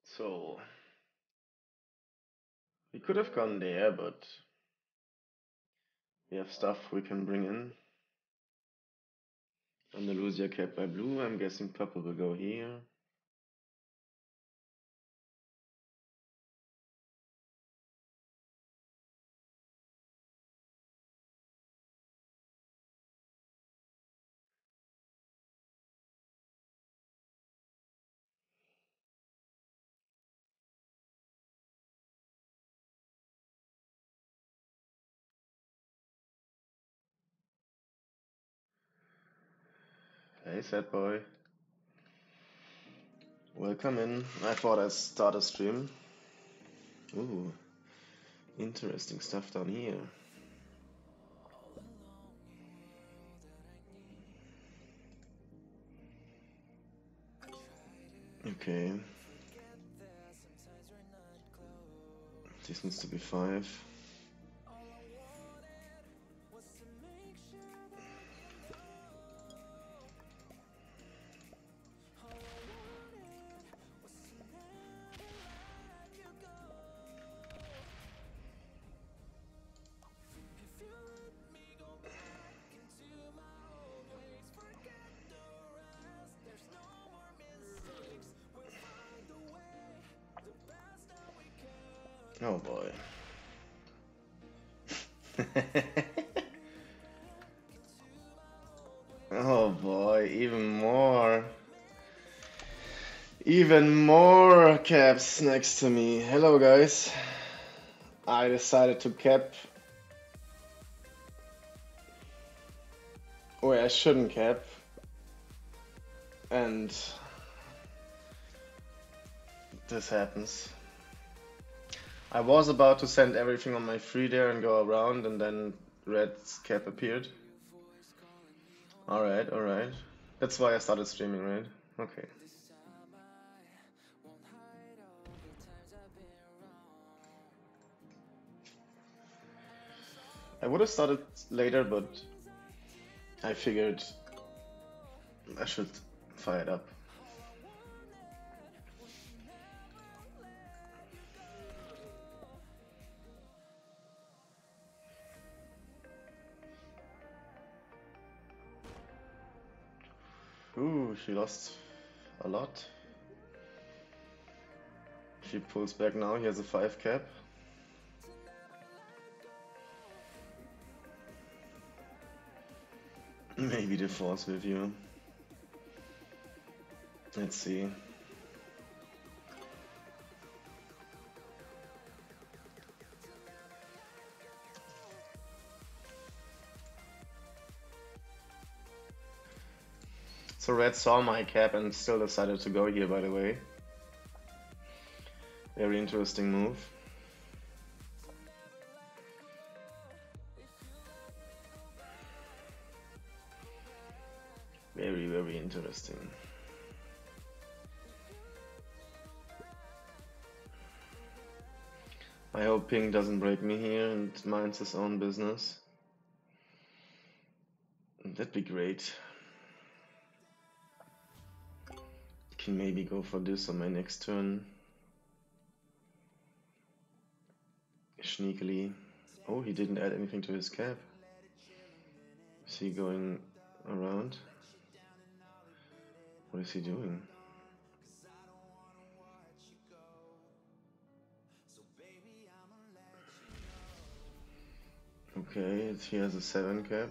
So, we could have gone there, but we have stuff we can bring in. Andalusia capped by blue. I'm guessing purple will go here. Hey, sad boy. Welcome in. I thought I'd start a stream. Ooh, interesting stuff down here. Okay. This needs to be 5. Oh boy. Oh boy, even more. Even more caps next to me. Hello guys. I decided to cap where I shouldn't cap. And this happens. I was about to send everything on my free there and go around, and then red's cap appeared. Alright, alright. That's why I started streaming, right? Okay. I would have started later, but I figured I should fire it up. Ooh, she lost a lot. She pulls back now, he has a 5 cap. Maybe the force with you. Let's see. So red saw my cap and still decided to go here, by the way. Very interesting move. Very, very interesting. I hope pink doesn't break me here and minds his own business. That'd be great. Can maybe go for this on my next turn. Sneakily. Oh, he didn't add anything to his cap. Is he going around? What is he doing? Okay, he has a 7 cap.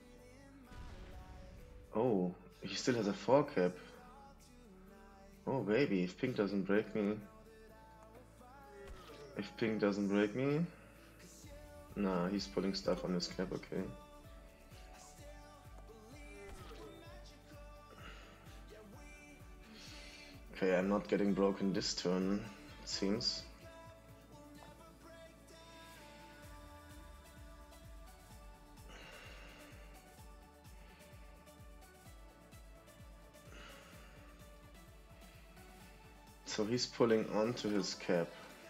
Oh, he still has a 4 cap. Oh baby, if pink doesn't break me. If pink doesn't break me. Nah, he's pulling stuff on his cap, okay. Okay, I'm not getting broken this turn, it seems. So he's pulling onto his cap.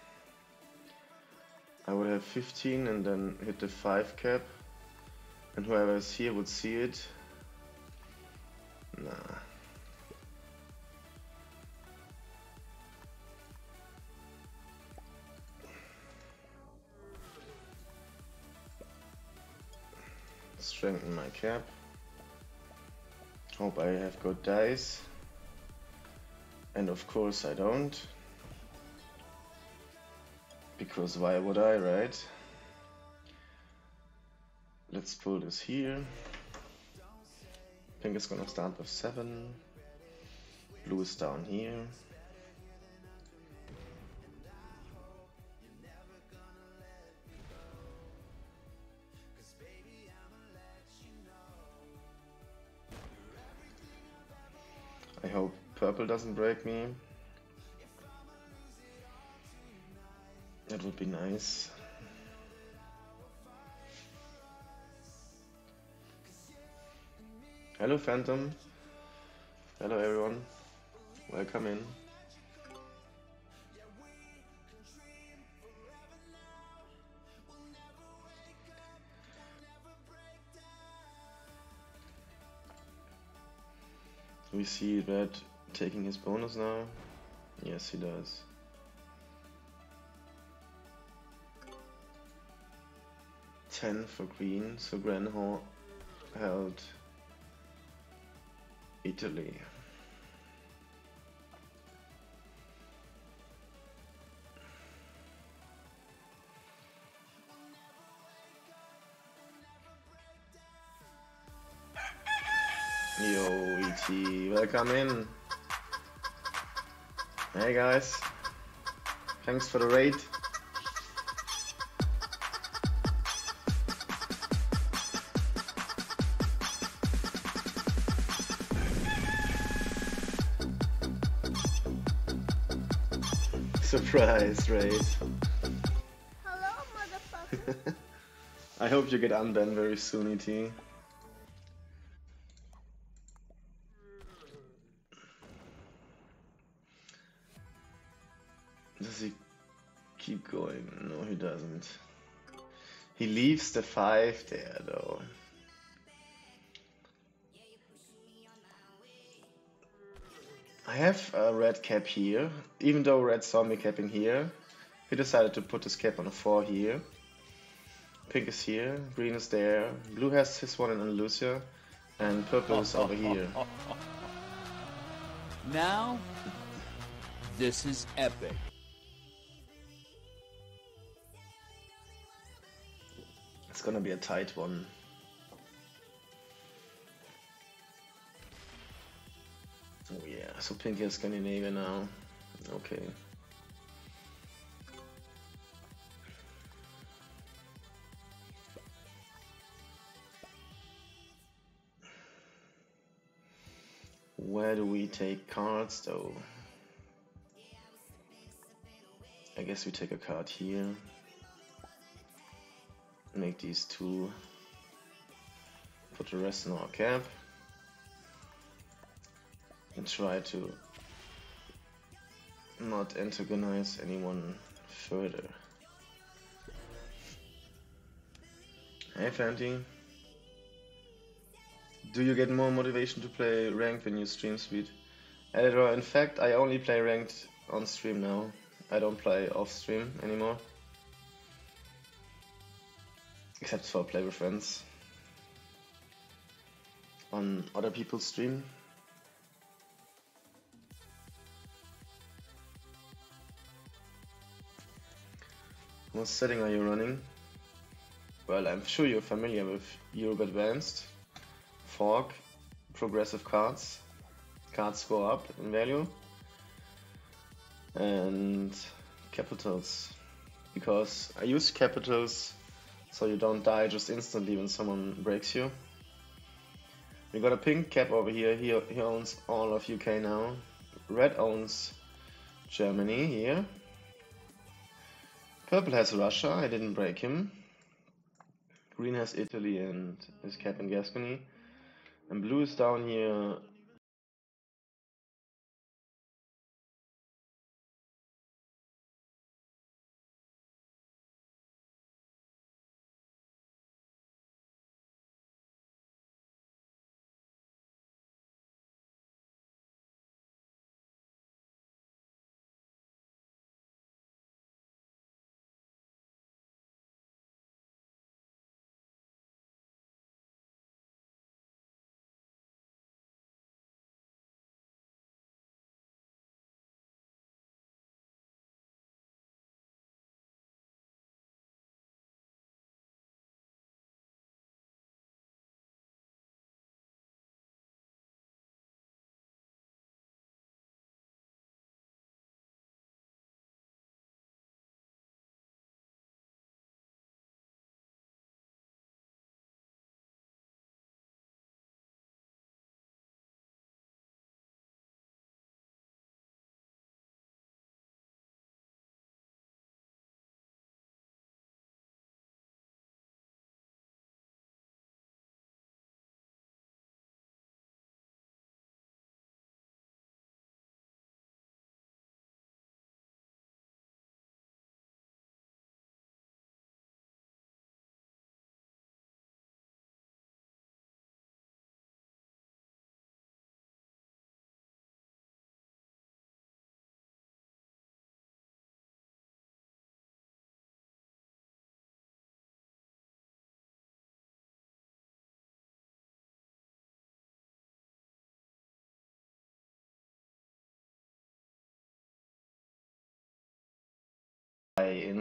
I would have 15 and then hit the 5 cap. And whoever is here would see it. Nah. strengthen my cap. Hope I have good dice. And of course I don't. Because why would I, right? Let's pull this here. Pink is gonna start with 7. Blue is down here. I hope purple doesn't break me. That would be nice. Hello Phantom. Hello everyone. Welcome in. We see Red taking his bonus now. Yes, he does. Ten for green, so Granhall held Italy. Yo, ET, welcome in. Hey guys, thanks for the raid. Surprise raid. Hello, motherfucker. I hope you get unbanned very soon, ET. Does he keep going? No, he doesn't. He leaves the 5 there, though. I have a red cap here. Even though red saw me capping here, he decided to put his cap on a 4 here. Pink is here, green is there, blue has his one in Andalusia, and purple is over here. Now, this is epic. It's gonna be a tight one. Oh yeah, so pink is Scandinavia now. Okay. Where do we take cards though? I guess we take a card here. Make these 2. Put the rest in our cap. And try to not antagonize anyone further. Hey Fanty. Do you get more motivation to play ranked when you stream speed? Editor, in fact I only play ranked on stream now. I don't play off stream anymore. Except for play with friends. On other people's stream. What setting are you running? Well, I'm sure you're familiar with Europe Advanced, Fork, progressive cards. Cards go up in value. And capitals. Because I use capitals so you don't die just instantly when someone breaks you. We got a pink cap over here. He owns all of UK now. Red owns Germany here. Purple has Russia, I didn't break him. Green has Italy and his cap in Gascony. And blue is down here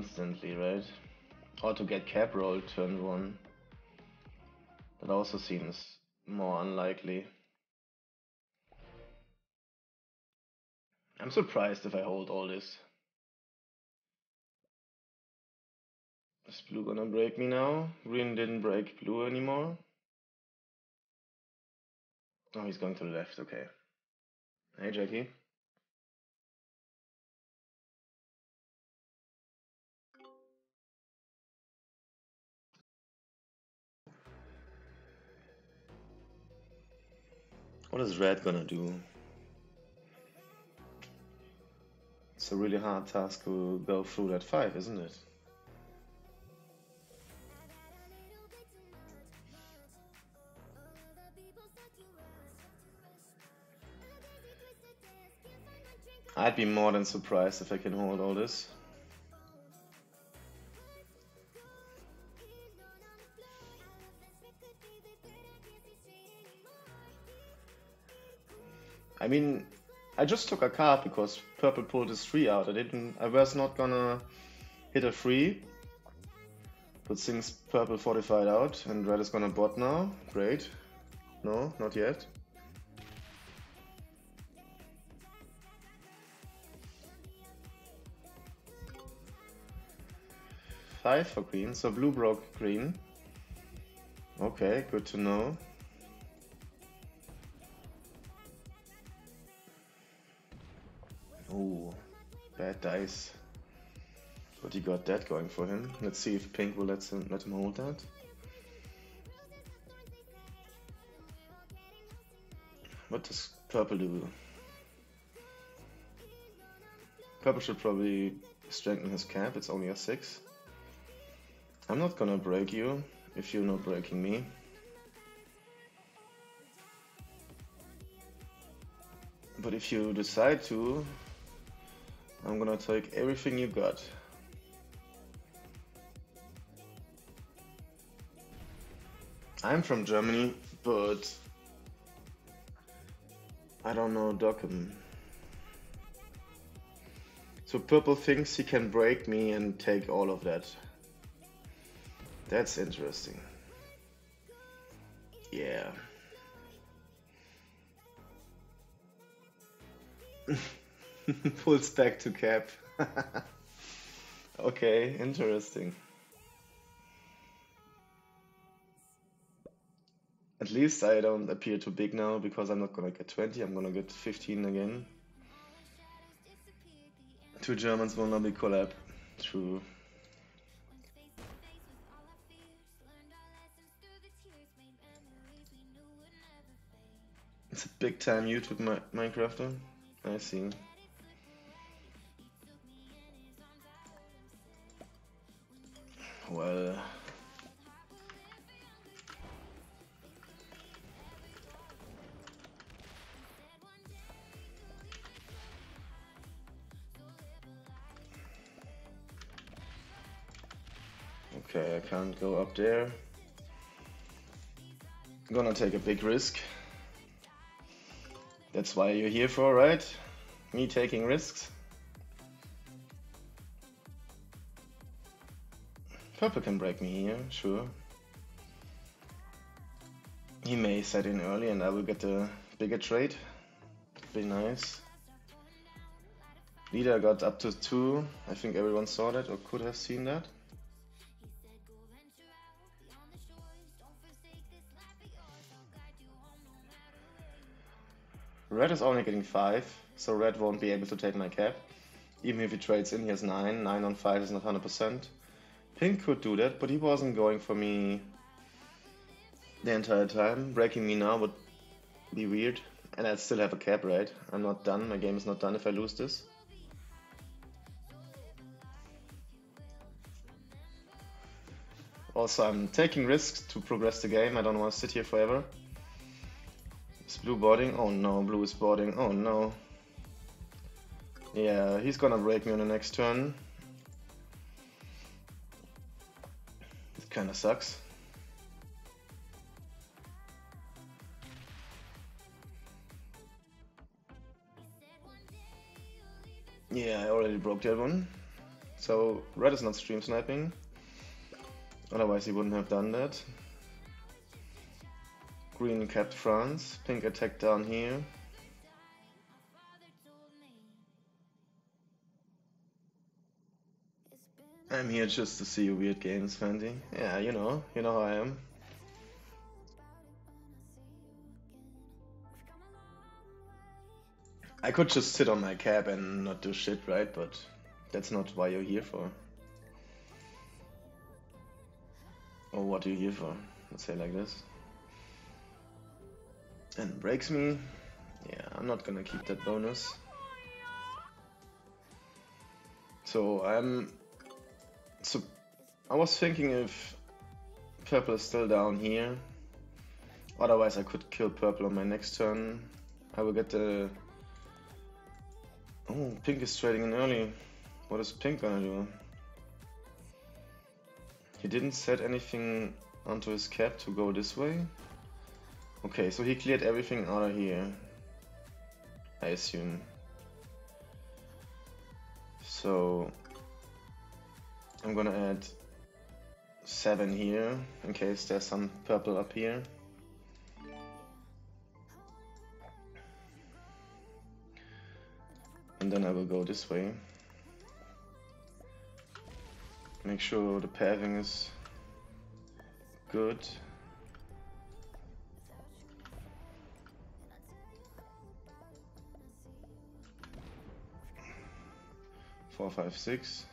instantly, right? Or to get cap rolled turn 1. That also seems more unlikely. I'm surprised if I hold all this. Is blue gonna break me now? Green didn't break blue anymore. Oh, he's going to the left, okay. Hey, Jackie. What is red gonna do? It's a really hard task to go through that 5, isn't it? I'd be more than surprised if I can hold all this. I mean, I just took a card because purple pulled his 3 out. I was not gonna hit a 3. But since purple fortified out and red is gonna bot now, great. No, not yet. Five for green, so blue broke green. Okay, good to know. Oh, bad dice. But he got that going for him. Let's see if pink will let him hold that. What does purple do? Purple should probably strengthen his cap, it's only a 6. I'm not gonna break you if you're not breaking me. But if you decide to, I'm gonna take everything you got. I'm from Germany, but I don't know Dockham. So purple thinks he can break me and take all of that. That's interesting. Yeah. Pulls back to cap. Okay, interesting. At least I don't appear too big now because I'm not gonna get 20, I'm gonna get 15 again. Two Germans will not be collab. True. It's a big time YouTube Minecrafter. I see. Well. Okay, I can't go up there. I'm gonna take a big risk. That's why you're here for, right? Me taking risks. Purple can break me here, sure. He may set in early and I will get a bigger trade. Be nice. Leader got up to 2. I think everyone saw that or could have seen that. Red is only getting 5, so red won't be able to take my cap. Even if he trades in, he has 9. 9 on 5 is not 100%. Pink could do that, but he wasn't going for me the entire time. Breaking me now would be weird. And I'd still have a cap, right? I'm not done. My game is not done if I lose this. Also, I'm taking risks to progress the game. I don't want to sit here forever. Is blue boarding? Oh no, blue is boarding. Oh no. Yeah, he's gonna break me on the next turn. It kinda sucks. Yeah, I already broke that one. So red is not stream sniping. Otherwise he wouldn't have done that. Green kept France. Pink attacked down here. I'm here just to see your weird games, Fancy. Yeah, you know how I am. I could just sit on my cap and not do shit, right? But that's not why you're here for. Or what are you here for? Let's say like this. And breaks me. Yeah, I'm not gonna keep that bonus. So I was thinking if purple is still down here. Otherwise I could kill purple on my next turn. I will get the... Oh, pink is trading in early. What is pink gonna do? He didn't set anything onto his cap to go this way. Okay, so he cleared everything out of here, I assume. So I'm gonna add 7 here in case there's some purple up here. And then I will go this way. Make sure the paving is good. Four, 5, 6.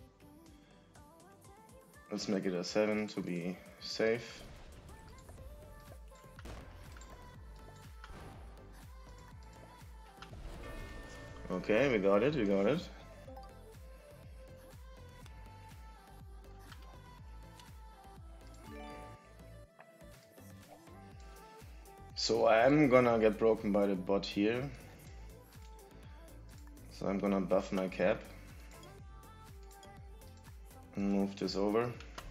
Let's make it a 7 to be safe. Okay, we got it, we got it. So I'm gonna get broken by the bot here. So I'm gonna buff my cap. And move this over.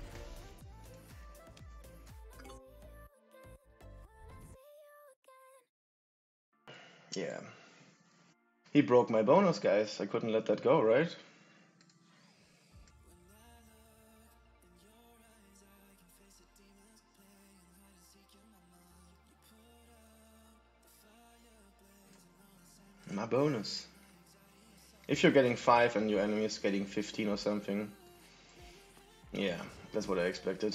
Yeah. He broke my bonus, guys. I couldn't let that go, right? My bonus. If you're getting 5 and your enemy is getting 15 or something. Yeah, that's what I expected.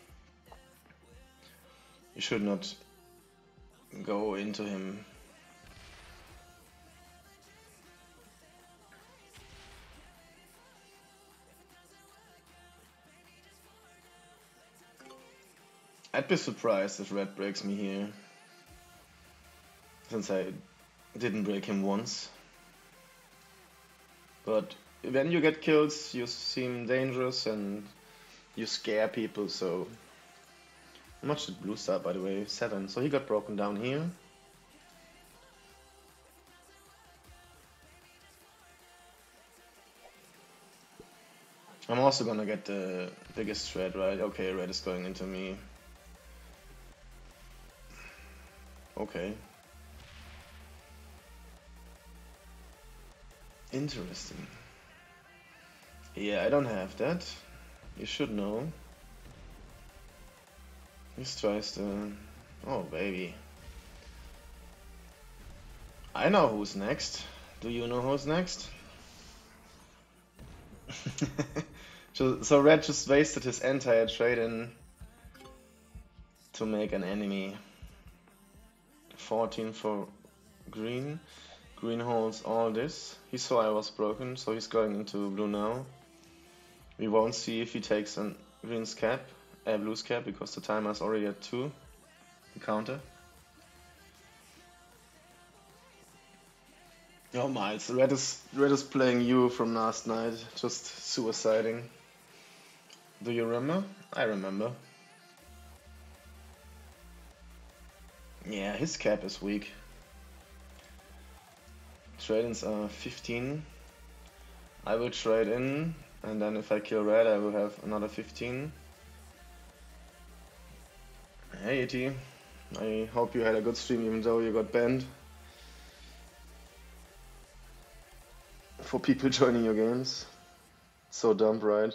You should not go into him. I'd be surprised if red breaks me here, since I didn't break him once. But when you get kills, you seem dangerous and you scare people, so... How much did blue start, by the way? 7, so he got broken down here. I'm also gonna get the biggest threat, right? Okay, red is going into me. Okay. Interesting. Yeah, I don't have that. You should know. This tries to... Oh, baby. I know who's next. Do you know who's next? So red just wasted his entire trade in to make an enemy. 14 for green. Green holds all this. He saw I was broken, so he's going into blue now. We won't see if he takes a green's cap, blue's cap, because the timer is already at 2. The counter. Oh, Miles, red is playing you from last night, just suiciding. Do you remember? I remember. Yeah, his cap is weak. Trade-ins are 15. I will trade in, and then if I kill red, I will have another 15. Hey, E.T. I hope you had a good stream, even though you got banned. For people joining your games. So dumb, right?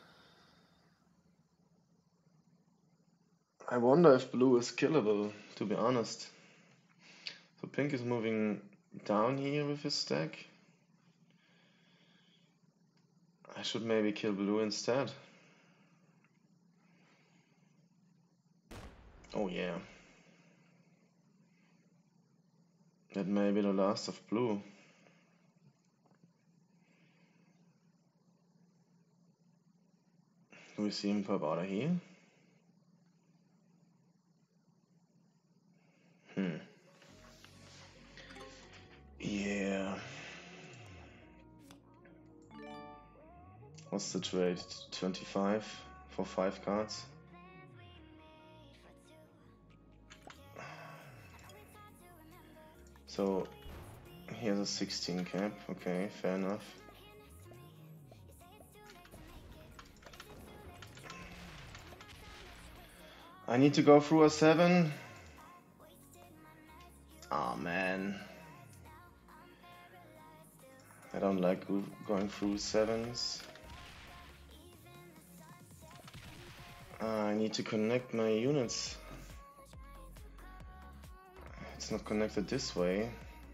I wonder if blue is killable, to be honest. So pink is moving down here with his stack. I should maybe kill blue instead. Oh yeah. That may be the last of blue. Can we see him pop out of here? Yeah. What's the trade? 25 for 5 cards. So he has a 16 cap. Okay, fair enough. I need to go through a 7. Oh man. I don't like going through 7s. I need to connect my units. It's not connected this way.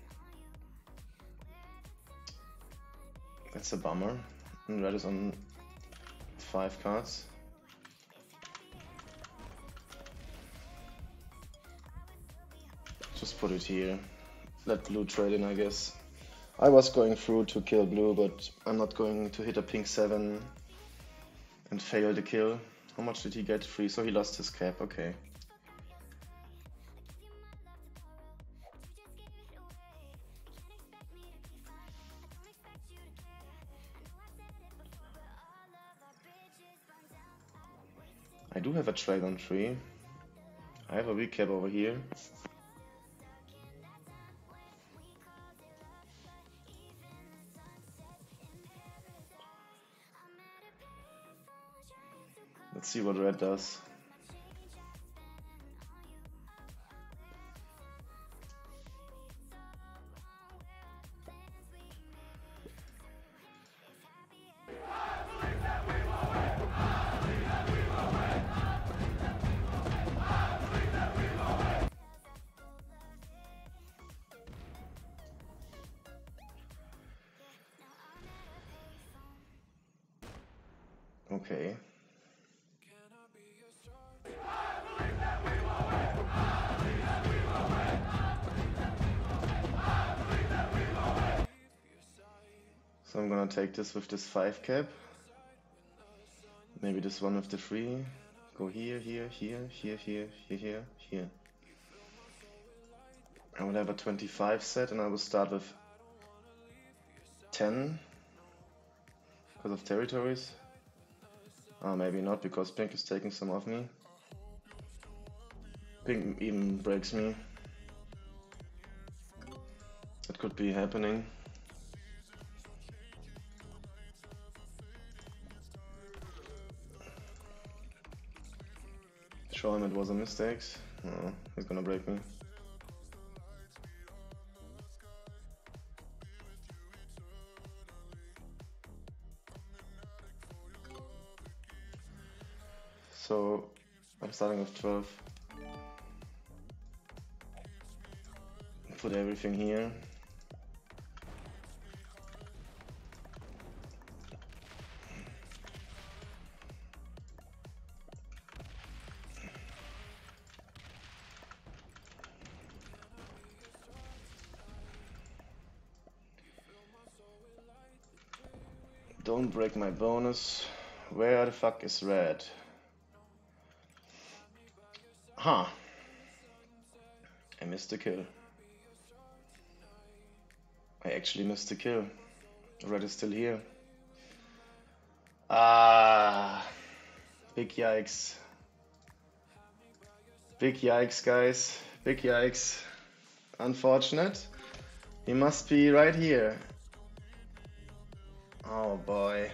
That's a bummer. And red is on 5 cards. Just put it here. Let blue trade in, I guess. I was going through to kill blue, but I'm not going to hit a pink 7 and fail the kill. How much did he get? 3, so he lost his cap, okay. I do have a trade on 3. I have a weak cap over here. Let's see what red does. Okay. So I'm gonna take this with this 5 cap. Maybe this one with the 3. Go here, here, here, here, here, here, here, here. I will have a 25 set and I will start with 10 because of territories. Maybe not, because pink is taking some of me. Pink even breaks me. That could be happening. Show him it was a mistake. No, he's gonna break me. So I'm starting with 12. Put everything here. Don't break my bonus. Where the fuck is red? Huh. I missed the kill. I actually missed the kill. Red is still here. Big yikes. Big yikes, guys. Big yikes. Unfortunate. He must be right here. Oh boy.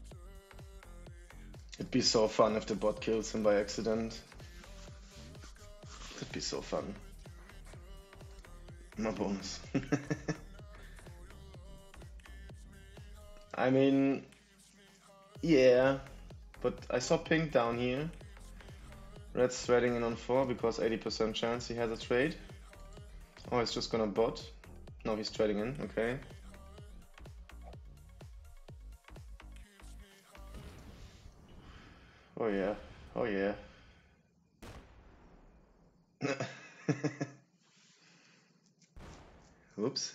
It'd be so fun if the bot kills him by accident. could be so fun. My bonus. I mean, yeah, but I saw pink down here. Red's threading in on 4 because 80% chance he has a trade. Oh, he's just gonna bot. No, he's trading in, okay. Oh yeah, oh yeah. Whoops.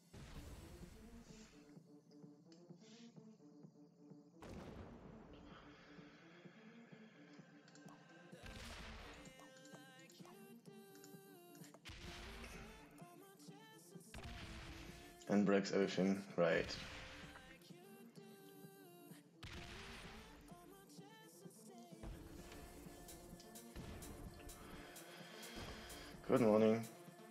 And breaks everything, right. Good morning.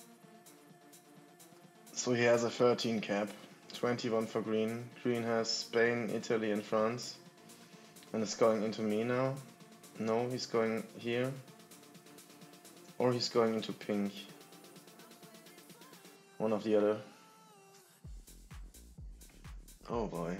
So he has a 13 cap, 21 for green. Green has Spain, Italy and France. And it's going into me now. No, he's going here. Or he's going into pink. One of the other. Oh boy.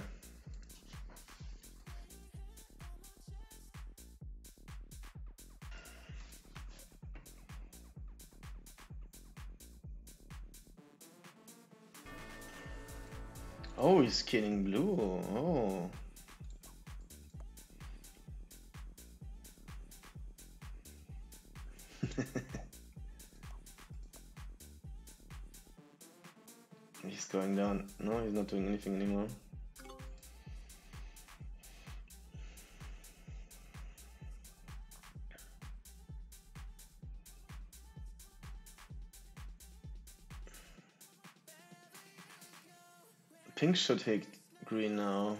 Oh, he's killing blue. Oh. He's going down. No, he's not doing anything anymore. Pink should hit green now.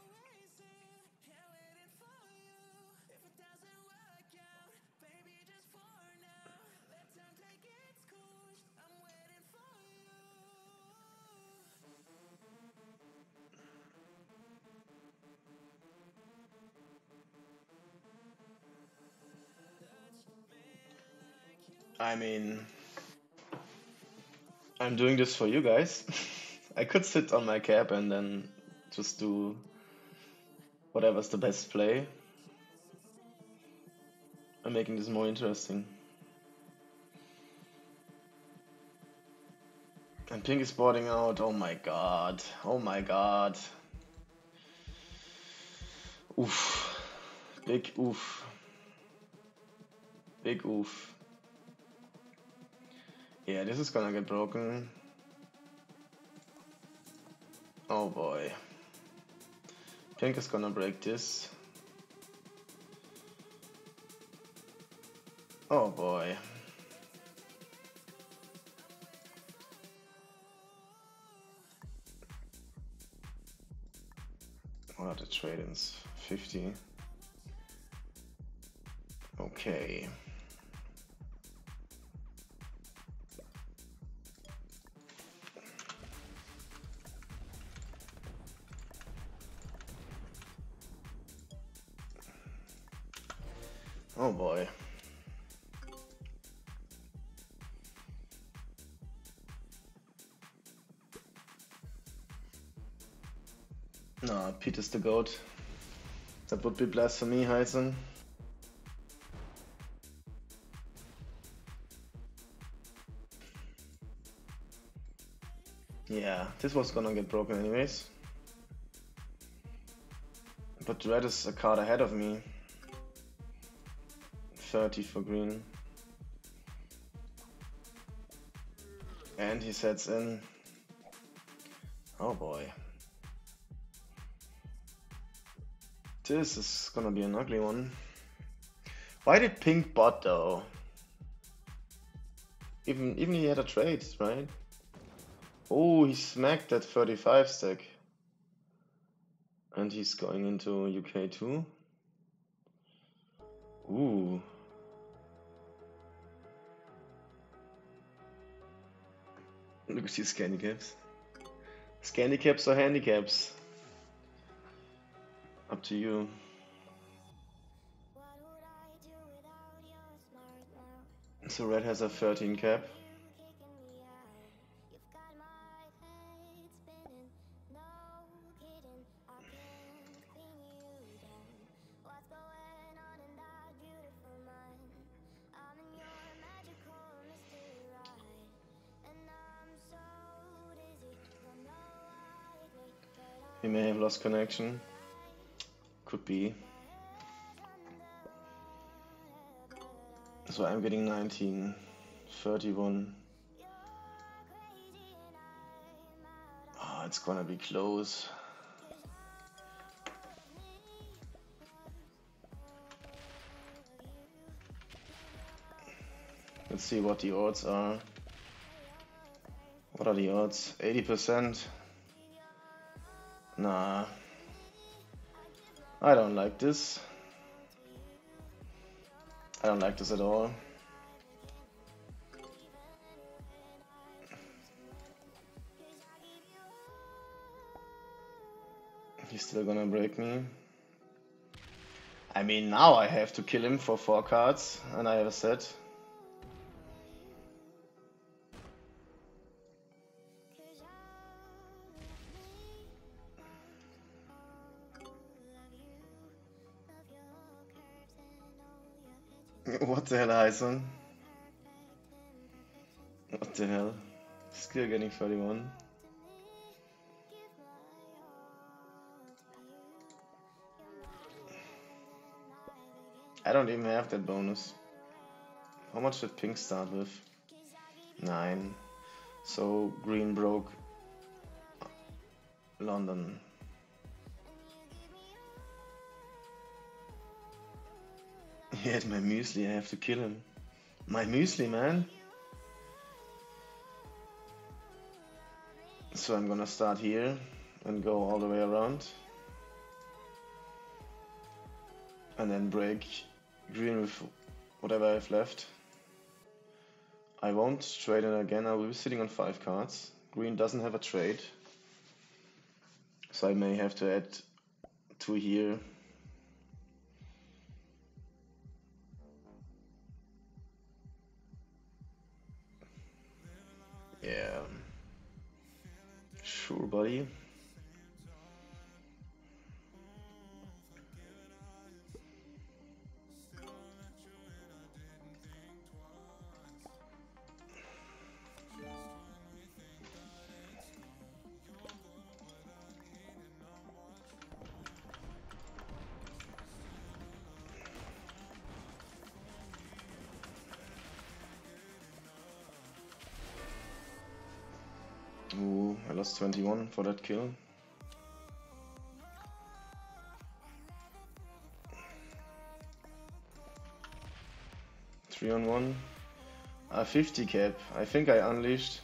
I mean, I'm doing this for you guys. I could sit on my cap and then just do whatever's the best play. I'm making this more interesting. And pink is boarding out. Oh my god. Oh my god. Oof. Big oof. Big oof. Yeah, this is gonna get broken. Oh boy. Pink is gonna break this. Oh boy. What are the trade-ins? 50. Okay. Oh boy. No, Peter's the goat. That would be blasphemy, Heisen. Yeah, this was gonna get broken anyways. But red is a card ahead of me. 30 for green. And he sets in. Oh boy. This is gonna be an ugly one. Why did pink bot though? Even he had a trade, right? Oh, he smacked that 35 stack. And he's going into UK too. Ooh. Look at these handicaps. Handicaps or handicaps? Up to you. So red has a 13 cap. We may have lost connection. Could be. So I'm getting 19, 31. Oh, it's gonna be close. Let's see what the odds are. What are the odds? 80%? Nah. I don't like this. I don't like this at all. He's still gonna break me. I mean, now I have to kill him for 4 cards, and I have a set. What the hell, Hyson? What the hell? Still getting 31. I don't even have that bonus. How much did pink start with? 9. So green broke London. He had my muesli, I have to kill him. My muesli, man! So I'm gonna start here and go all the way around. And then break green with whatever I have left. I won't trade it again, I will be sitting on 5 cards. Green doesn't have a trade. So I may have to add 2 here. Yeah. Sure, buddy. Ooh, I lost 21 for that kill. Three on 1. A 50 cap. I think I unleashed.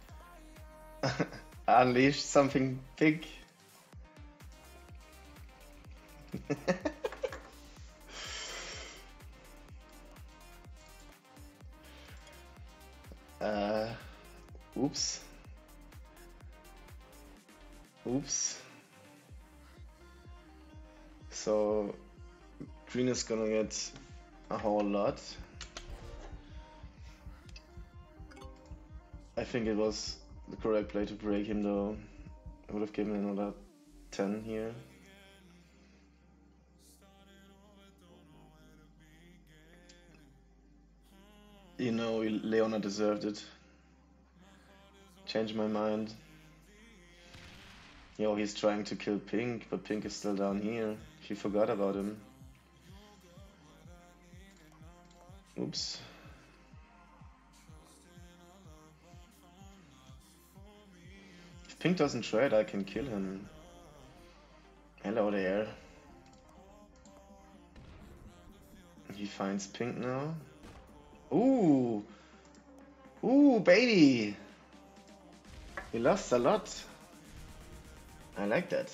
I unleashed something big. Oops. Oops. So green is gonna get a whole lot. I think it was the correct play to break him though. I would have given another 10 here. You know, Leona deserved it. Changed my mind. Yo, he's trying to kill pink, but pink is still down here. He forgot about him. Oops. If pink doesn't trade, I can kill him. Hello there. He finds pink now. Ooh! Ooh, baby! He lost a lot. I like that.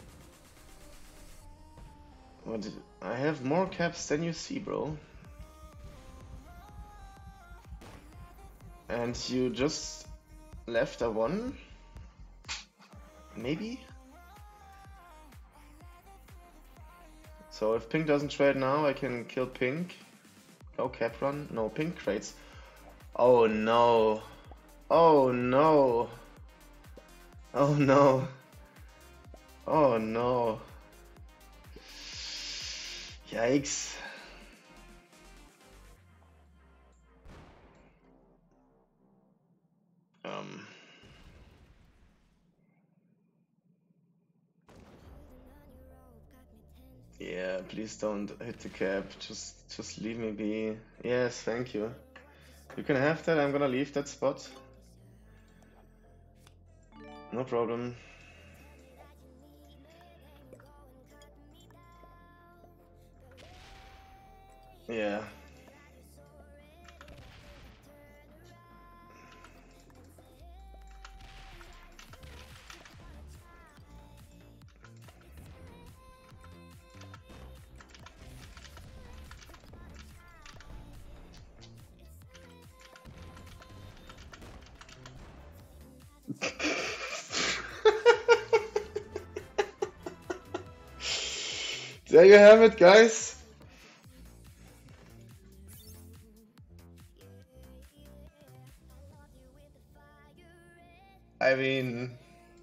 What I have more caps than you see, bro. And you just left a 1? Maybe? So if pink doesn't trade now, I can kill pink. No cap run. No, pink trades. Oh no. Oh no. Oh no. Oh no. Yikes. Um. Yeah, please don't hit the cap. Just leave me be. Yes, thank you. You can have that. I'm gonna leave that spot. No problem. Yeah. There you have it, guys. I mean,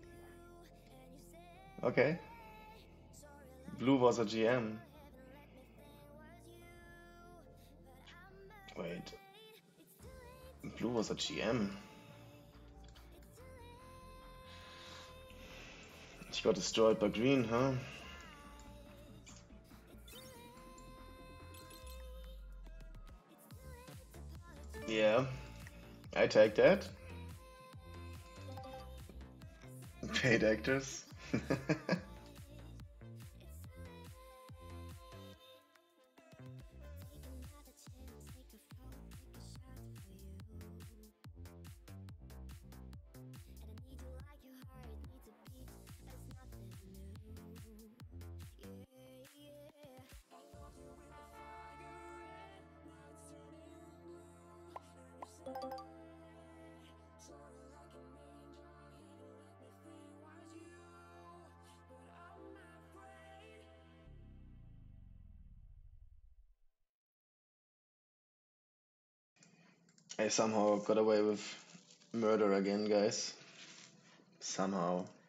okay. Blue was a GM. Wait. Blue was a GM. She got destroyed by green, huh? Yeah. I take that. Paid actors. I somehow got away with murder again, guys. Somehow.